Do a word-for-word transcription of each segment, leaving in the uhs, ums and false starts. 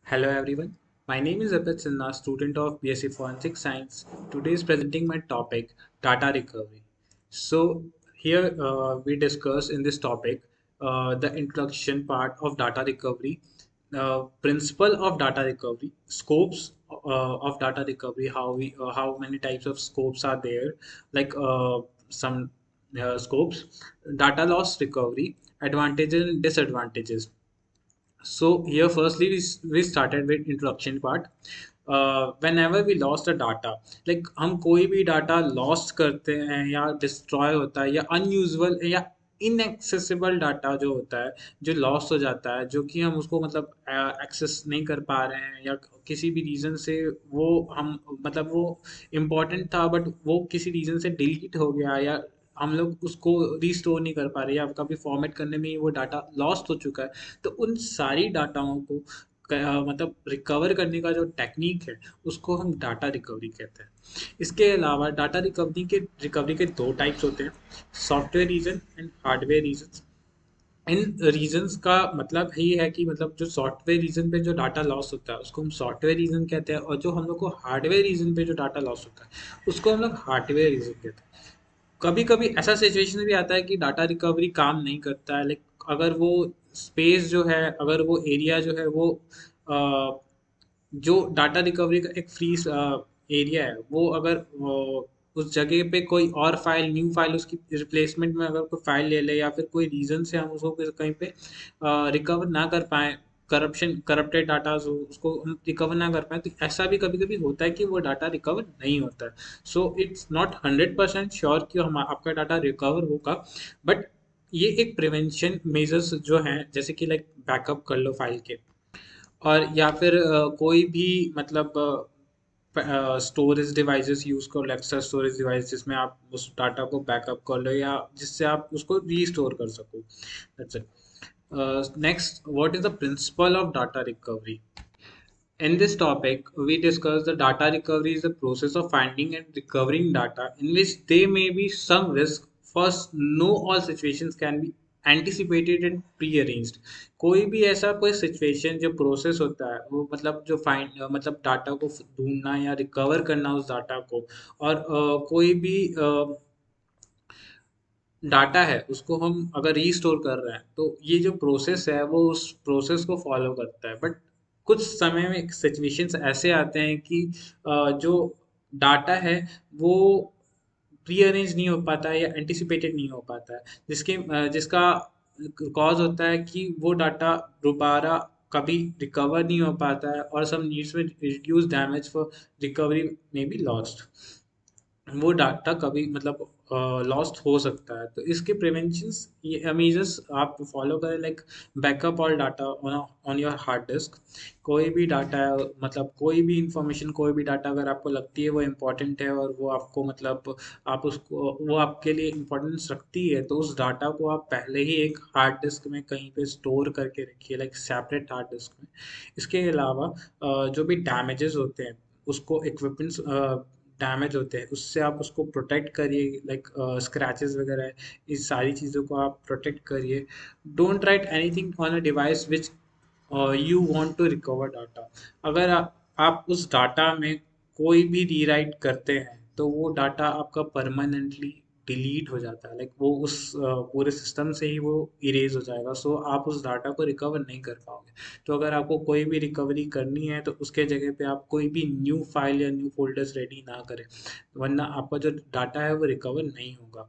Hello everyone, my name is Abid Sinha, student of B S c Forensic Science. Today is presenting my topic data recovery. So here uh, we discuss in this topic uh, the introduction part of data recovery, uh, principle of data recovery, scopes uh, of data recovery, how we uh, how many types of scopes are there, like uh, some uh, scopes, data loss recovery, advantages and disadvantages. So here firstly we, we started with introduction part. uh, whenever we lost a data, like हम कोई भी data lost करते हैं या destroy होता है या unusual या इनएक्सेसिबल डाटा जो होता है, जो लॉस्ट हो जाता है, जो कि हम उसको मतलब एक्सेस नहीं कर पा रहे हैं या किसी भी रीज़न से वो हम मतलब वो इम्पोर्टेंट था बट वो किसी रीज़न से डिलीट हो गया या हम लोग उसको रिस्टोर नहीं कर पा रहे या कभी फॉर्मेट करने में ही वो डाटा लॉस्ट हो चुका है। तो उन सारी डाटाओं को क- अ, मतलब रिकवर करने का जो टेक्निक है उसको हम डाटा रिकवरी कहते हैं। इसके अलावा डाटा रिकवरी के रिकवरी के दो टाइप्स होते हैं, software reason and hardware reason. इन रीजंस का मतलब ये है कि मतलब जो सॉफ्टवेयर रीजन पे जो डाटा लॉस होता है उसको हम सॉफ्टवेयर रीजन कहते हैं, और जो हम लोग को हार्डवेयर रीजन पे जो डाटा लॉस होता है उसको हम लोग हार्डवेयर रीजन कहते हैं। कभी कभी ऐसा सिचुएशन भी आता है कि डाटा रिकवरी काम नहीं करता है, लाइक अगर वो स्पेस जो है, अगर वो एरिया जो है वो अ, जो डाटा रिकवरी का एक फ्री एरिया है वो अगर अ, उस जगह पे कोई और फाइल, न्यू फाइल, उसकी रिप्लेसमेंट में अगर कोई फाइल ले ले या फिर कोई रीजन से हम उसको किस- कहीं पे रिकवर ना कर पाए, करप्शन करप्टेड डाटा उसको हम रिकवर ना कर पाए, तो ऐसा भी कभी कभी होता है कि वो डाटा रिकवर नहीं होता है। So it's not hundred percent sure कि हम आपका डाटा रिकवर होगा, बट ये एक प्रिवेंशन मेजर्स जो हैं, जैसे कि लाइक बैकअप कर लो फाइल के, और या फिर अ, कोई भी मतलब स्टोरेज डिवाइसेस यूज़ करो, एक्स्ट्रा स्टोरेज डिवाइस जिसमें आप उस डाटा को बैकअप कर लो या जिससे आप उसको रीस्टोर कर सको। That's it. Next, what is the principle of data recovery? In this topic, we discuss the data recovery is the process of finding and recovering data in which there may be some risk. First, no all situations can be anticipated and pre-arranged. कोई भी ऐसा कोई situation जो process होता है वो मतलब जो फाइंड मतलब डाटा को ढूंढना या रिकवर करना उस डाटा को, और अ, कोई भी डाटा है उसको हम अगर रीस्टोर कर रहे हैं तो ये जो प्रोसेस है वो उस प्रोसेस को फॉलो करता है। बट कुछ समय में सिचुएशंस ऐसे आते हैं कि अ, जो डाटा है वो प्री अरेंज नहीं हो पाता है या एंटिसिपेटेड नहीं हो पाता है, जिसके अ, जिसका कॉज होता है कि वो डाटा दोबारा कभी रिकवर नहीं हो पाता है, और सम नीड्स में रिड्यूस डैमेज फॉर रिकवरी में बी लॉस्ट। वो डाटा कभी मतलब लॉस्ट हो सकता है। तो इसके प्रिवेंशंस ये मेजर्स आप फॉलो करें, like backup all data on on your hard disk. कोई भी डाटा है मतलब कोई भी इंफॉर्मेशन, कोई भी डाटा अगर आपको लगती है वो इम्पोर्टेंट है और वो आपको मतलब आप उसको वो आपके लिए इम्पोर्टेंस रखती है, तो उस डाटा को आप पहले ही एक हार्ड डिस्क में कहीं पे स्टोर करके रखिए, लाइक सेपरेट हार्ड डिस्क में। इसके अलावा अ, जो भी डैमेजेस होते हैं उसको इक्विपमेंट्स डैमेज होते हैं उससे आप उसको प्रोटेक्ट करिए, लाइक स्क्रैचेस वगैरह है, इस सारी चीज़ों को आप प्रोटेक्ट करिए। Don't write anything on a device which you want to recover data. अगर आप, आप उस डाटा में कोई भी रीराइट करते हैं तो वो डाटा आपका परमानेंटली डिलीट हो जाता है, लाइक वो उस अ, पूरे सिस्टम से ही वो इरेज हो जाएगा। सो आप उस डाटा को रिकवर नहीं कर पाओगे। तो अगर आपको कोई भी रिकवरी करनी है तो उसके जगह पे आप कोई भी न्यू फाइल या न्यू फोल्डर्स रेडी ना करें, वरना आपका जो डाटा है वो रिकवर नहीं होगा।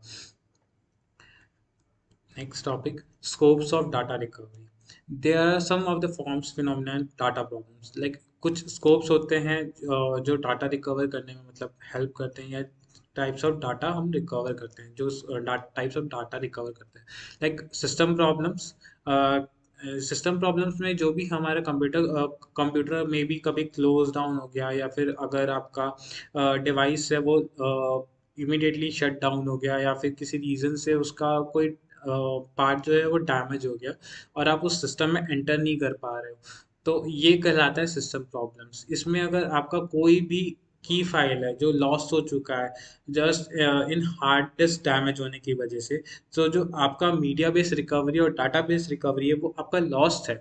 Next topic, scopes of data recovery. There are some of the forms, phenomena and data problems. Like कुछ scopes होते हैं अ, जो डाटा रिकवर करने में मतलब हेल्प करते हैं, या टाइप्स ऑफ डाटा हम रिकवर करते हैं, जो टाइप्स ऑफ डाटा रिकवर करते हैं, like system problems. System problems में जो भी हमारा कंप्यूटर कंप्यूटर में भी कभी क्लोज डाउन हो गया, या फिर अगर आपका डिवाइस है वो इमिडिएटली शट डाउन हो गया, या फिर किसी रीज़न से उसका कोई पार्ट जो है वो डैमेज हो गया और आप उस सिस्टम में एंटर नहीं कर पा रहे हो, तो ये कहलाता है सिस्टम प्रॉब्लम्स। इसमें अगर आपका कोई भी की फाइल है जो लॉस्ट हो चुका है just in hard disk damage होने की वजह से, तो जो आपका मीडिया बेस्ड रिकवरी और डाटा बेस्ड रिकवरी है वो आपका लॉस्ट है।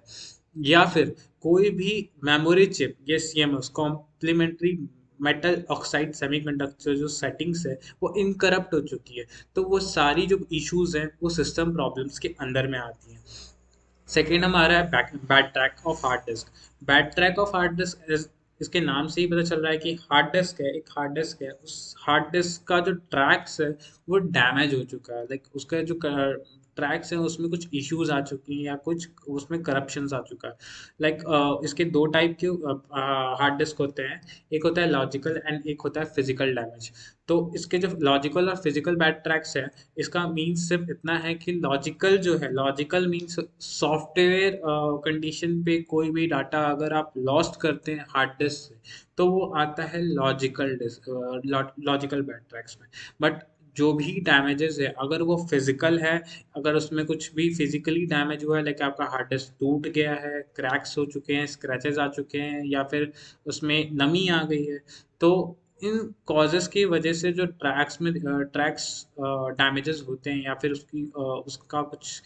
या फिर कोई भी मेमोरी चिप, ये C M S complementary metal oxide semiconductor जो सेटिंग्स है वो इनकरप्ट हो चुकी है, तो वो सारी जो इश्यूज हैं वो सिस्टम प्रॉब्लम्स के अंदर में आती हैं। सेकेंड हमारा है back bad track of hard disk. Bad track of hard disk इस, इसके नाम से ही पता चल रहा है कि हार्ड डिस्क है, एक हार्ड डिस्क है, उस हार्ड डिस्क का जो ट्रैक्स है वो डैमेज हो चुका है, लाइक उसका जो ट्रैक्स हैं उसमें कुछ इश्यूज आ चुकी हैं या कुछ उसमें करप्शंस आ चुका है। लाइक इसके दो टाइप के हार्ड डिस्क होते हैं, एक होता है लॉजिकल एंड एक होता है फिजिकल डैमेज। तो इसके जो लॉजिकल और फिजिकल बैड ट्रैक्स है, इसका मीन्स सिर्फ इतना है कि लॉजिकल जो है, लॉजिकल मीन्स सॉफ्टवेयर कंडीशन पे कोई भी डाटा अगर आप लॉस्ट करते हैं हार्ड डिस्क से, तो वो आता है logical disk, logical bad tracks में। बट जो भी डैमेजेस है अगर वो फिजिकल है, अगर उसमें कुछ भी फिजिकली डैमेज हुआ है, लाइक आपका हार्ड डिस्क टूट गया है, क्रैक्स हो चुके हैं, स्क्रैचेस आ चुके हैं, या फिर उसमें नमी आ गई है, तो इन कॉजेस की वजह से जो ट्रैक्स में ट्रैक्स डैमेजेस होते हैं या फिर उसकी अ, उसका कुछ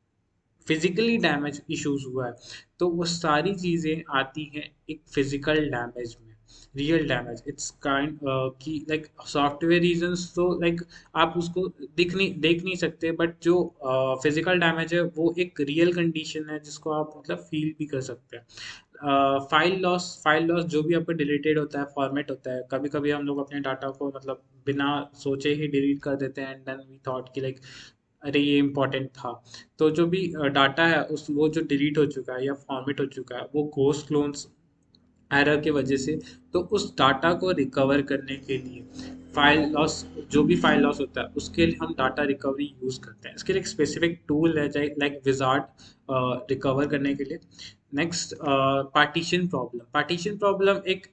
फिजिकली डैमेज इश्यूज हुआ है, तो वो सारी चीज़ें आती हैं एक फिजिकल डैमेज में, रियल डैमेज। इट्स काइंड कि लाइक सॉफ्टवेयर रीजंस, तो लाइक आप उसको दिख नहीं देख नहीं सकते, बट जो फिजिकल डैमेज है वो एक रियल कंडीशन है जिसको आप मतलब फील भी कर सकते हैं। फाइल लॉस, फाइल लॉस जो भी आपका डिलीटेड होता है, फॉर्मेट होता है, कभी कभी हम लोग अपने डाटा को मतलब बिना सोचे ही डिलीट कर देते हैं, एंड देन वी थॉट कि लाइक अरे ये इम्पोर्टेंट था। तो जो भी डाटा है उस वो जो डिलीट हो चुका है या फॉर्मेट हो चुका है वो घोस्ट क्लोन्स एरर की वजह से, तो उस डाटा को रिकवर करने के लिए फाइल लॉस, जो भी फाइल लॉस होता है उसके लिए हम डाटा रिकवरी यूज़ करते हैं। इसके लिए एक स्पेसिफिक टूल है लाइक विजार्ड रिकवर करने के लिए। Next, partition problem. Partition problem एक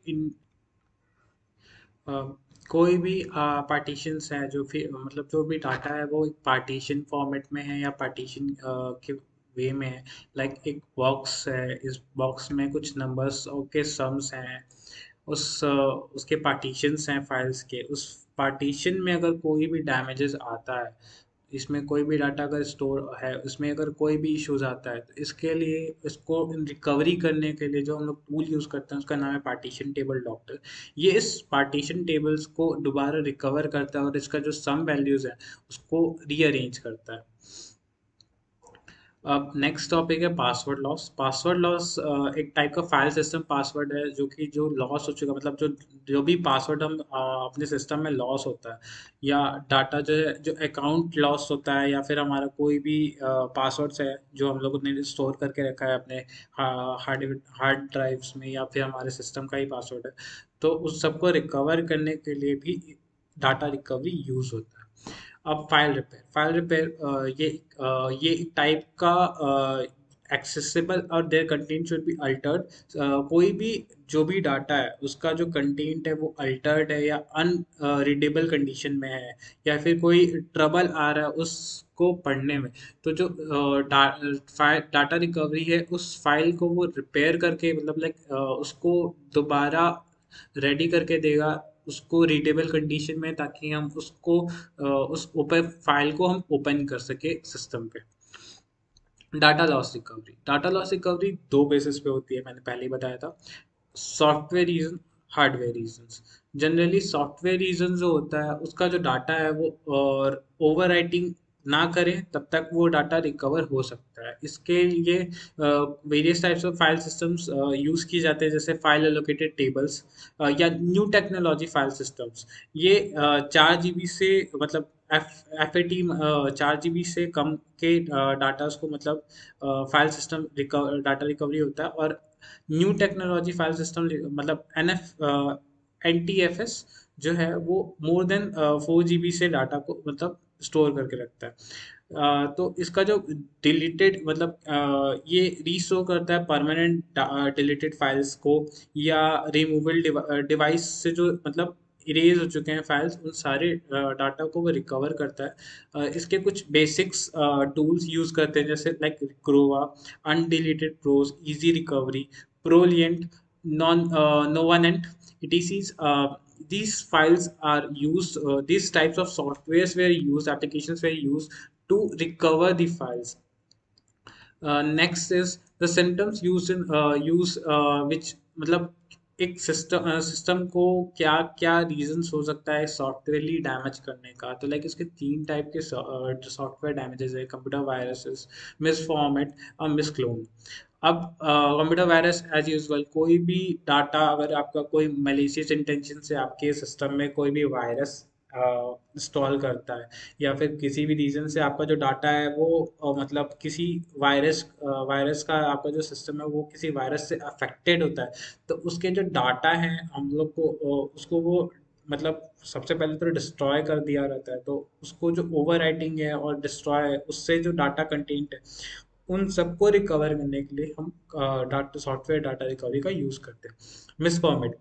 अ, कोई भी पार्टीशंस है जो फिर मतलब जो भी डाटा है वो एक पार्टीशन फॉर्मेट में है या पार्टीशन के वे में है। लाइक एक बॉक्स है, इस बॉक्स में कुछ नंबर्स के सम्स हैं, उस अ, उसके पार्टीशंस हैं फाइल्स के, उस पार्टीशन में अगर कोई भी डैमेजेस आता है, इसमें कोई भी डाटा अगर स्टोर है उसमें अगर कोई भी इश्यूज आता है, तो इसके लिए इसको रिकवरी करने के लिए जो हम लोग टूल यूज़ करते हैं उसका नाम है पार्टीशन टेबल डॉक्टर। ये इस पार्टीशन टेबल्स को दोबारा रिकवर करता है और इसका जो सम वैल्यूज़ है उसको रीअरेंज करता है। अब नेक्स्ट टॉपिक है पासवर्ड लॉस। पासवर्ड लॉस एक टाइप का फाइल सिस्टम पासवर्ड है जो कि जो लॉस हो चुका, मतलब जो जो भी पासवर्ड हम अ, अपने सिस्टम में लॉस होता है, या डाटा जो है, जो अकाउंट लॉस होता है, या फिर हमारा कोई भी पासवर्ड्स है जो हम लोगों ने स्टोर करके रखा है अपने हार्ड हार्ड ड्राइव्स में, या फिर हमारे सिस्टम का ही पासवर्ड है, तो उस सबको रिकवर करने के लिए भी डाटा रिकवरी यूज़ होता है। अब फाइल रिपेयर, फाइल रिपेयर ये अ, ये एक टाइप का एक्सेसिबल और their content should be altered. कोई भी जो भी डाटा है उसका जो कंटेंट है वो अल्टर्ड है या अनरीडेबल कंडीशन में है, या फिर कोई ट्रबल आ रहा है उसको पढ़ने में, तो जो डा, फाइल डाटा रिकवरी है उस फाइल को वो रिपेयर करके मतलब लाइक उसको दोबारा रेडी करके देगा, उसको रीडेबल कंडीशन में, ताकि हम उसको अ, उस ओपन फाइल को हम ओपन कर सके सिस्टम पे। Data loss recovery, data loss recovery दो बेसिस पे होती है, मैंने पहले ही बताया था। Software reason, hardware reasons. Generally software reason जो होता है उसका जो डाटा है वो और ओवर राइटिंग ना करें तब तक वो डाटा रिकवर हो सकता है। इसके लिए various types of file systems use किए जाते हैं, जैसे फाइल एलोकेटेड टेबल्स या न्यू टेक्नोलॉजी फाइल सिस्टम्स। ये चार जीबी से मतलब एफ एफ ए टी चार जीबी से कम के डाटा को मतलब file system recover data recovery होता है। और न्यू टेक्नोलॉजी फाइल सिस्टम मतलब N F N T F S जो है वो more than four G B से डाटा को मतलब स्टोर करके रखता है। अ, तो इसका जो डिलीटेड मतलब अ, ये रीस्टोर करता है परमानेंट डिलीटेड फाइल्स को, या रिमूवल डिवाइस से जो मतलब इरेज हो चुके हैं फाइल्स, उन सारे डाटा को वो रिकवर करता है। अ, इसके कुछ बेसिक्स टूल्स यूज करते हैं, जैसे लाइक क्रोवा, अनडिलीटेड प्रोज, इजी रिकवरी, प्रोलिएंट, नॉन नोवानेंट, etc. These files are used, uh, these types of softwares were used, applications were used to recover the files. Next is the symptoms use in use which मतलब एक system system को क्या क्या reasons हो सकता है सॉफ्टवेयरली डैमेज करने का। तो लाइक इसके तीन टाइप के सॉफ्टवेयर डैमेजेस है, कंप्यूटर वायरसेस, मिस फॉर्मेट और मिस क्लोन। अब कंप्यूटर वायरस एज यूजल, कोई भी डाटा अगर आपका कोई मलिशियस इंटेंशन से आपके सिस्टम में कोई भी वायरस इंस्टॉल करता है, या फिर किसी भी रीजन से आपका जो डाटा है वो अ, मतलब किसी वायरस वायरस का आपका जो सिस्टम है वो किसी वायरस से अफेक्टेड होता है, तो उसके जो डाटा है हम लोग को अ, उसको वो मतलब सबसे पहले तो डिस्ट्रॉय कर दिया रहता है। तो उसको जो ओवर राइटिंग है और डिस्ट्रॉय है उससे जो डाटा कंटेंट है उन सबको रिकवर करने के लिए हम डाटा सॉफ्टवेयर डाटा रिकवरी का यूज़ करते हैं। मिस फॉर्मेट,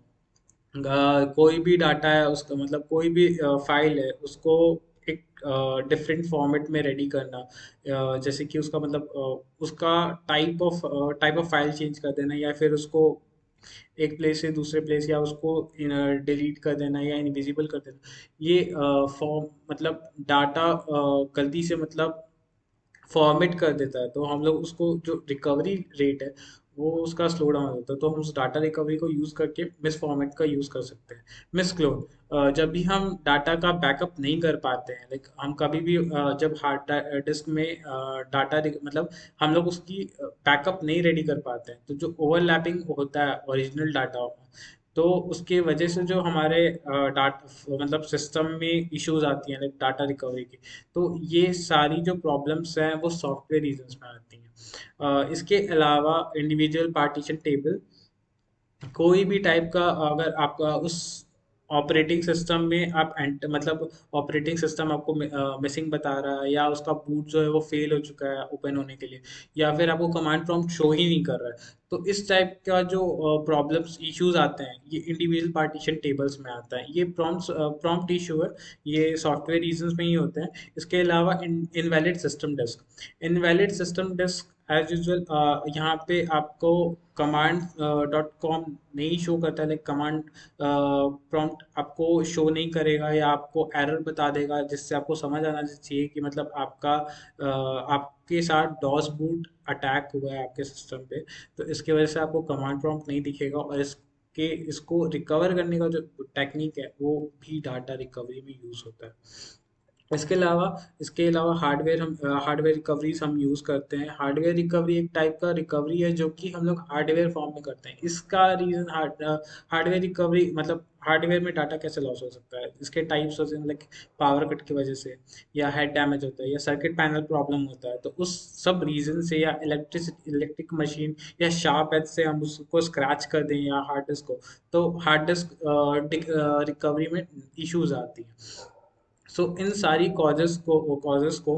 कोई भी डाटा है उसका मतलब कोई भी फाइल है उसको एक डिफरेंट फॉर्मेट में रेडी करना, अ, जैसे कि उसका मतलब अ, उसका type of type of file change कर देना, या फिर उसको एक प्लेस से दूसरे प्लेस, या उसको डिलीट कर देना या इनविजिबल कर देना। ये फॉर्म मतलब डाटा गलती से मतलब फॉर्मेट कर देता है, तो हम लोग उसको जो रिकवरी रेट है वो उसका स्लो डाउन होता है। तो हम उस डाटा रिकवरी को यूज़ करके मिस फॉर्मेट का यूज़ कर सकते हैं। मिस क्लोन, जब भी हम डाटा का बैकअप नहीं कर पाते हैं, लाइक हम कभी भी अ, जब हार्ड डिस्क में डाटा मतलब हम लोग उसकी बैकअप नहीं रेडी कर पाते हैं, तो जो ओवरलैपिंग होता है ओरिजिनल डाटा, तो उसके वजह से जो हमारे डाटा मतलब सिस्टम में इश्यूज आती हैं लाइक डाटा रिकवरी की, तो ये सारी जो प्रॉब्लम्स हैं वो सॉफ्टवेयर रीजंस में आती हैं। अ, इसके अलावा इंडिविजुअल पार्टीशन टेबल, कोई भी टाइप का अगर आपका उस ऑपरेटिंग सिस्टम में आप एंट मतलब ऑपरेटिंग सिस्टम आपको मिसिंग बता रहा है, या उसका बूट जो है वो फेल हो चुका है ओपन होने के लिए, या फिर आपको कमांड प्रॉम्प्ट शो ही नहीं कर रहा है, तो इस टाइप का जो प्रॉब्लम्स इश्यूज आते हैं ये इंडिविजुअल पार्टीशन टेबल्स में आता है। ये प्रॉम्प्ट प्रॉम्प्ट इशू है, ये सॉफ्टवेयर रीजंस में ही होते हैं। इसके अलावा invalid system disk, invalid system disk as usual यहाँ पे आपको कमांड डॉट कॉम नहीं शो करता है, लाइक कमांड प्रॉम्प्ट आपको शो नहीं करेगा, या आपको एरर बता देगा, जिससे आपको समझ आना चाहिए कि मतलब आपका uh, आपके साथ डॉस बूट अटैक हुआ है आपके सिस्टम पे। तो इसकी वजह से आपको कमांड प्रॉम्प्ट नहीं दिखेगा, और इसके इसको रिकवर करने का जो टेक्निक है वो भी डाटा रिकवरी में यूज़ होता है। इसके अलावा इसके अलावा हार्डवेयर हम हार्डवेयर रिकवरीज हम यूज़ करते हैं। हार्डवेयर रिकवरी एक टाइप का रिकवरी है जो कि हम लोग हार्डवेयर फॉर्म में करते हैं। इसका रीज़न हार्ड हार्डवेयर रिकवरी मतलब हार्डवेयर में डाटा कैसे लॉस हो सकता है, इसके टाइप्स होते हैं, लाइक पावर कट की वजह से, या हेड डैमेज होता है, या सर्किट पैनल प्रॉब्लम होता है, तो उस सब रीज़न से, या इलेक्ट्रिक इलेक्ट्रिक मशीन या शार्प एज से हम उसको स्क्रैच कर दें या हार्ड डिस्क को, तो हार्ड डिस्क रिकवरी में इश्यूज आती हैं। सो इन सारी कॉजेस को कॉजेस को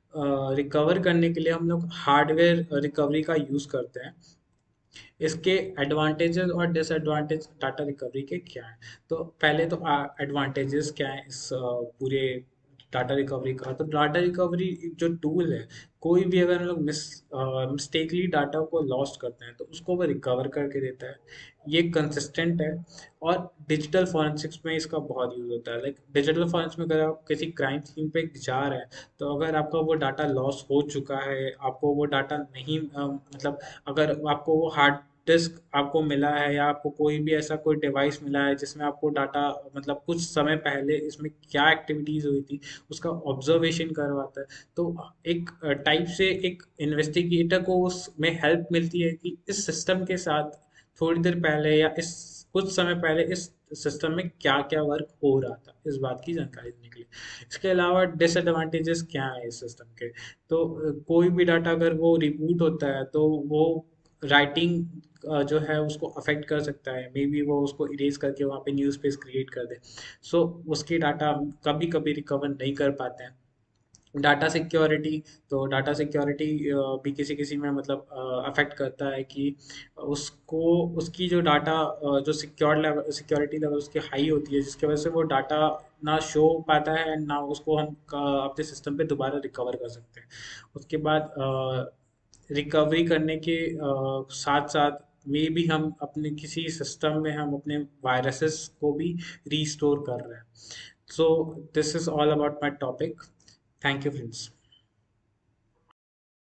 रिकवर करने के लिए हम लोग हार्डवेयर रिकवरी का यूज़ करते हैं। इसके एडवांटेजेस और डिसएडवांटेज डाटा रिकवरी के क्या हैं? तो पहले तो एडवांटेजेस क्या है इस अ, पूरे डाटा रिकवरी का। तो डाटा रिकवरी जो टूल है, कोई भी अगर हम लोग मिस मिस्टेकली डाटा को लॉस्ट करते हैं तो उसको वो रिकवर करके देता है। ये कंसिस्टेंट है, और डिजिटल फॉरेंसिक्स में इसका बहुत यूज़ होता है। लाइक डिजिटल फॉरेंसिक्स में अगर आप किसी क्राइम सीन पे जा रहे हैं, तो अगर आपका वो डाटा लॉस हो चुका है, आपको वो डाटा नहीं अ, मतलब अगर आपको वो हार्ड डिस्क आपको मिला है, या आपको कोई भी ऐसा कोई डिवाइस मिला है जिसमें आपको डाटा मतलब कुछ समय पहले इसमें क्या एक्टिविटीज हुई थी उसका ऑब्जर्वेशन करवाता है, तो एक टाइप से एक इन्वेस्टिगेटर को उसमें हेल्प मिलती है कि इस सिस्टम के साथ थोड़ी देर पहले या इस कुछ समय पहले इस सिस्टम में क्या क्या वर्क हो रहा था, इस बात की जानकारी देने के लिए। इसके अलावा डिसएडवांटेजेस क्या है इस सिस्टम के? तो अ, कोई भी डाटा अगर वो रिबूट होता है तो वो राइटिंग जो है उसको अफेक्ट कर सकता है, मे बी वो उसको इरेज करके वहाँ पे न्यू स्पेस क्रिएट कर दे। सो उसकी डाटा कभी कभी रिकवर नहीं कर पाते हैं। डाटा सिक्योरिटी, तो डाटा सिक्योरिटी भी किसी किसी में मतलब अफेक्ट करता है कि उसको उसकी जो डाटा जो सिक्योर लेवल सिक्योरिटी लेवल उसकी हाई होती है, जिसकी वजह से वो डाटा ना शो हो पाता है, ना उसको हम अ, अपने सिस्टम पे दोबारा रिकवर कर सकते हैं। उसके बाद रिकवरी करने के साथ साथ में भी हम अपने किसी सिस्टम में हम अपने वायरसेस को भी रीस्टोर कर रहे हैं। So this is all about my topic. Thank you friends.